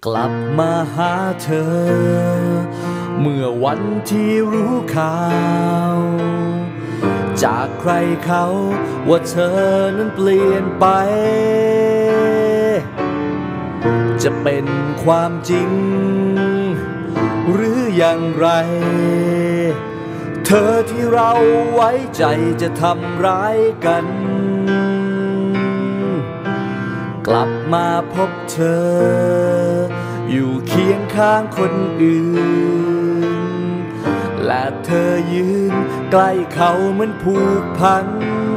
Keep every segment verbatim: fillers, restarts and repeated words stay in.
กลับมาหาเธอเมื่อวันที่รู้ข่าวจากใครเขาว่าเธอนั้นเปลี่ยนไปจะเป็นความจริงหรืออย่างไรเธอที่เราไว้ใจจะทำร้ายกันกลับมาพบเธออยู่เคียงข้างคนอื่นและเธอยืนใกล้เขาเหมือนผูกพัน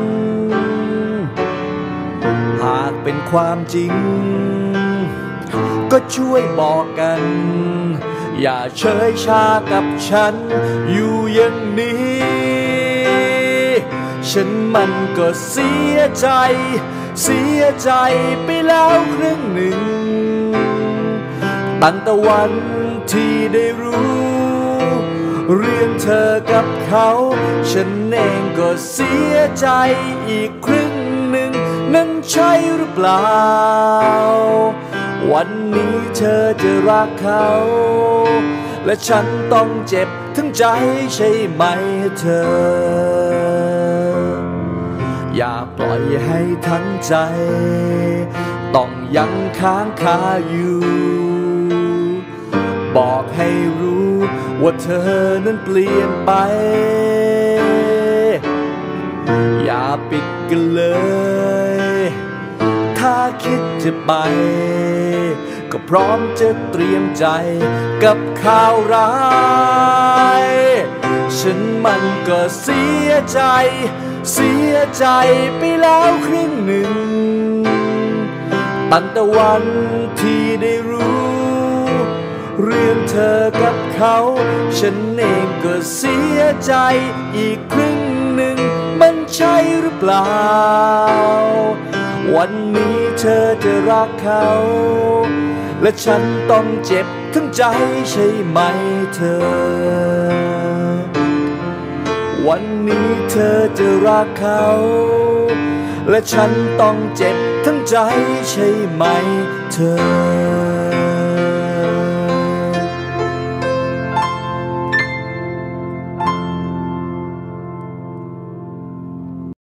หากเป็นความจริงก็ช่วยบอกกันอย่าเฉยชากับฉันอยู่อย่างนี้ฉันมันก็เสียใจเสียใจไปแล้วครึ่งหนึ่งตั้งแต่วันที่ได้รู้เรื่องเธอกับเขาฉันเองก็เสียใจอีกครึ่งหนึ่งนั้นใช่หรือเปล่าวันนี้เธอจะรักเขาและฉันต้องเจ็บทั้งใจใช่ไหมเธออย่าปล่อยให้ทั้งใจต้องยังค้างคาอยู่บอกให้รู้ว่าเธอนั้นเปลี่ยนไปอย่าปิดกันเลยถ้าคิดจะไปก็พร้อมจะเตรียมใจกับข่าวร้ายฉันมันก็เสียใจเสียใจไปแล้วครึ่งหนึ่งตั้งแต่วันที่ได้รู้เรื่องเธอกับเขาฉันเองก็เสียใจอีกครึ่งหนึ่งมันใช่หรือเปล่าวันนี้เธอจะรักเขาและฉันต้องเจ็บทั้งใจใช่ไหมเธอวันนี้เธอจะรักเขาและฉันต้องเจ็บทั้งใจใช่ไหมเธอ